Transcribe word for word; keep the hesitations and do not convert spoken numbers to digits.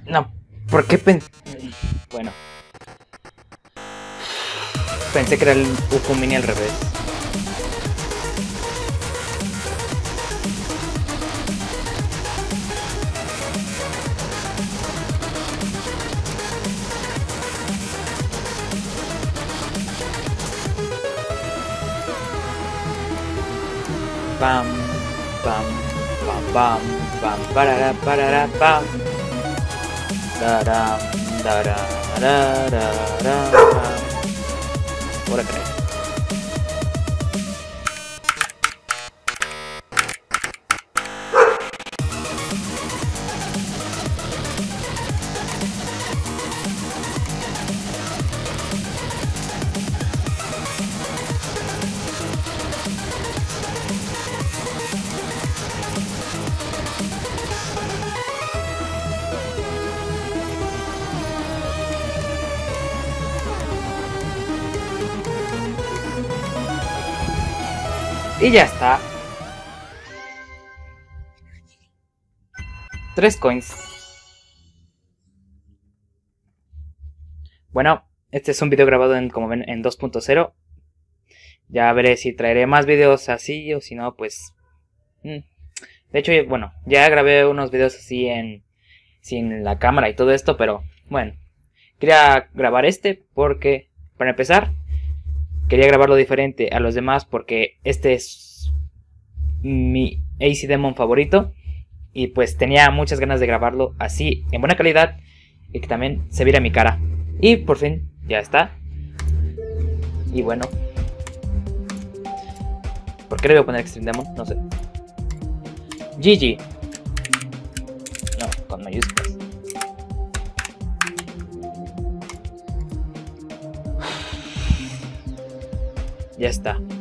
No, ¿por qué pensé? Bueno. Pensé que era el Uku Mini al revés. Pam, pam, pam, pam, pam, parara, parara, pam. Daram, daram, daram. Ahora creo. Y ya está. Tres coins. Bueno, este es un video grabado en, como ven, en dos punto cero. Ya veré si traeré más videos así o si no, pues... De hecho, bueno, ya grabé unos videos así en sin la cámara y todo esto, pero bueno. Quería grabar este porque, para empezar, quería grabarlo diferente a los demás porque este es mi A C Demon favorito. Y pues tenía muchas ganas de grabarlo así, en buena calidad, y que también se viera mi cara. Y por fin, ya está. Y bueno, ¿por qué le voy a poner Extreme Demon? No sé. G G. No, con mayúsculas. Ya está.